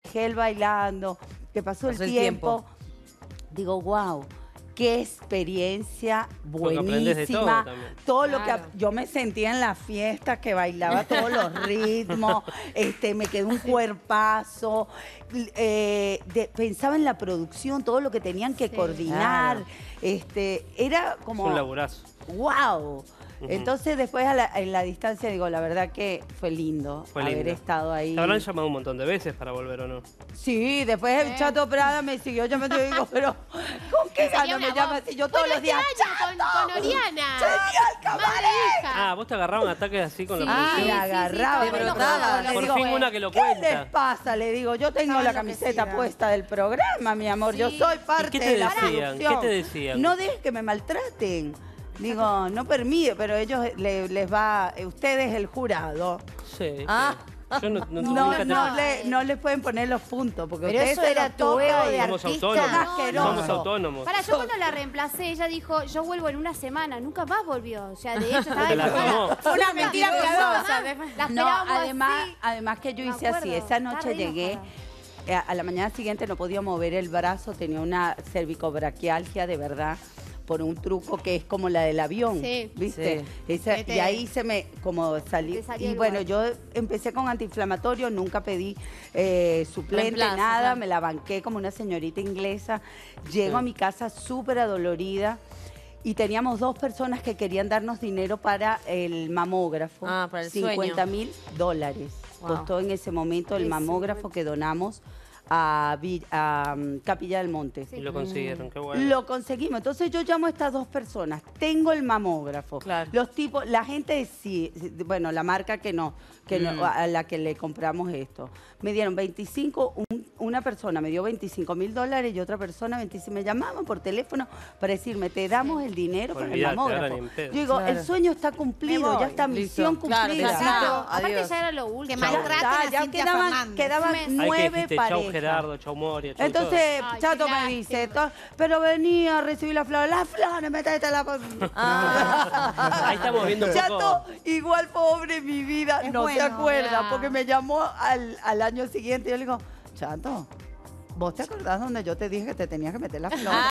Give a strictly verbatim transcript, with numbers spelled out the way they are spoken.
gel bailando, que pasó, Pasó el, el tiempo. tiempo. Digo, wow, qué experiencia buenísima. Todo, todo Claro. lo que yo me sentía en la fiesta, que bailaba todos los ritmos, este, me quedó un cuerpazo. Eh, de- pensaba en la producción, todo lo que tenían que Sí. coordinar. Claro. Este, era como... Es un laburazo. ¡Wow! Ujú. Entonces después a la- en la distancia digo, la verdad que fue lindo Fue haber lindo. estado ahí. Te habrán llamado un montón de veces para volver, ¿o no? Sí, después el Sí. Chato Prada me siguió llamando y yo digo, pero ¿con qué Sería gana una me llama voz. así? Yo todos Bueno, los días, este año con, con Oriana. ¡Genial, Madre e hija. Ah, vos te agarraban ataques así con Sí. la Ah, producción. me sí, sí, agarraba, sí, me todo brotaba. enojado, Le Por digo, fin una que lo ¿qué les cuenta. pasa? Le digo, yo tengo Estaba la camiseta enloquecida. puesta del programa, mi amor. Yo Sí. soy parte ¿Y qué te de la decían? producción. ¿Qué te decían? No dejes que me maltraten. Digo, no permite, pero ellos le- les va, ustedes el jurado. Sí. Ah. sí. Yo no, no, No, nunca te- no, le, no les pueden poner los puntos, porque Pero ustedes eso se era lo tu tocan ego y- de Somos artista. autónomos. Son asquerosos. Somos autónomos. Para, yo cuando la reemplacé, ella dijo, yo vuelvo en una semana. Nunca más volvió. O sea, de hecho, estaba Se la enojada. tomó. Fue una mentira piadosa. piadosa. La No, esperábamos además, así. además que yo Me hice así, acuerdo, esa estaba noche re llegué, enojada. eh, a la mañana siguiente no podía mover el brazo, tenía una cervicobraquialgia de verdad, por un truco que es como la del avión, Sí. ¿viste? Sí. Esa- Que te- y ahí se me, como salí, te salió y el bueno, lugar. yo empecé con antiinflamatorio, nunca pedí eh, suplente, Reemplazo, nada, claro. me la banqué como una señorita inglesa, llego Sí. a mi casa súper adolorida, y teníamos dos personas que querían darnos dinero para el mamógrafo. Ah, para el sueño. cincuenta mil dólares. Wow. Costó en ese momento el Sí, mamógrafo que donamos a, Vi- a, um, Capilla del Monte. Y lo consiguieron, qué bueno. Lo conseguimos. Entonces yo llamo a estas dos personas. Tengo el mamógrafo. Claro. Los tipos, la gente sí, bueno, la marca que no, que no- Mm. a la que le compramos esto. Me dieron veinticinco, un- una persona me dio veinticinco mil dólares y otra persona veinticinco. Me llamaban por teléfono para decirme, te damos el dinero para el Olvídate, ahora mamógrafo. ni en pedo. Yo digo, Claro. el sueño está cumplido, Me ya voy. está, Listo. misión Claro, cumplida. besito. Aparte Adiós. ya era lo último. Que Ya maltraten está, a ya Cintia quedaban, Fernández. quedaban Me- Ahí que nueve dijiste, chau parejas. Gerardo, chau Moria, chau todo. Entonces, Ay, Chato qué me lástima. dice, to- pero venía a recibir las flores. Las flores, métete la... Ah. Ahí estamos viendo un Chato, poco. igual pobre mi vida, Es no se bueno, acuerda, ya. porque me llamó al, al año siguiente y yo le digo, Chato, ¿vos te acordás donde yo te dije que te tenías que meter las flores?